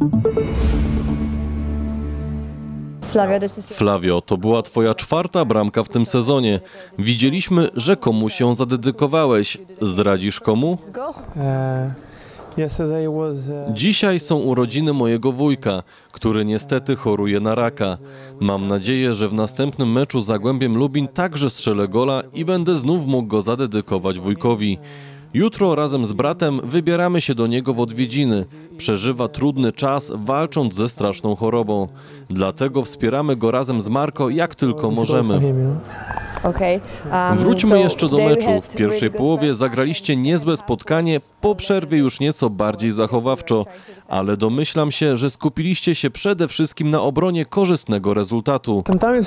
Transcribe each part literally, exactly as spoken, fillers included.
Flavio, to była twoja czwarta bramka w tym sezonie. Widzieliśmy, że komuś ją zadedykowałeś. Zdradzisz komu? Dzisiaj są urodziny mojego wujka, który niestety choruje na raka. Mam nadzieję, że w następnym meczu z Zagłębiem Lubin także strzelę gola i będę znów mógł go zadedykować wujkowi. Jutro razem z bratem wybieramy się do niego w odwiedziny. Przeżywa trudny czas, walcząc ze straszną chorobą. Dlatego wspieramy go razem z Marco jak tylko możemy. Wróćmy jeszcze do meczu. W pierwszej połowie zagraliście niezłe spotkanie, po przerwie już nieco bardziej zachowawczo. Ale domyślam się, że skupiliście się przede wszystkim na obronie korzystnego rezultatu.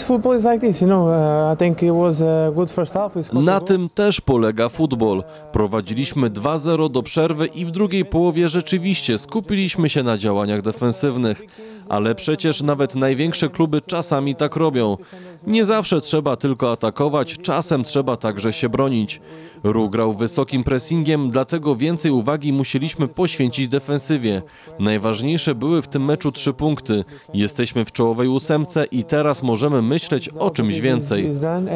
Na tym też polega futbol. Prowadziliśmy dwa zero do przerwy i w drugiej połowie rzeczywiście skupiliśmy się na działaniach defensywnych. Ale przecież nawet największe kluby czasami tak robią. Nie zawsze trzeba tylko atakować, czasem trzeba także się bronić. Ruch grał wysokim pressingiem, dlatego więcej uwagi musieliśmy poświęcić defensywie. Najważniejsze były w tym meczu trzy punkty. Jesteśmy w czołowej ósemce i teraz możemy myśleć o czymś więcej.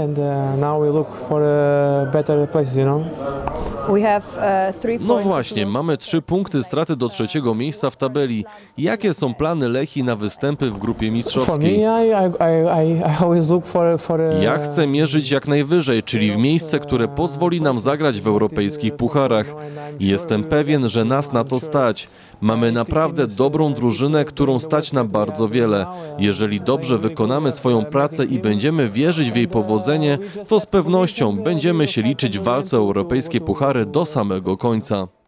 No właśnie, mamy trzy punkty straty do trzeciego miejsca w tabeli. Jakie są plany Lechii na występy w grupie mistrzowskiej? Ja chcę mierzyć jak najwyżej, czyli w miejsce, które pozwoli nam zagrać w europejskich pucharach. Jestem pewien, że nas na to stać. Mamy naprawdę dobrą drużynę, którą stać na bardzo wiele. Jeżeli dobrze wykonamy swoją pracę i będziemy wierzyć w jej powodzenie, to z pewnością będziemy się liczyć w walce o europejskie puchary do samego końca.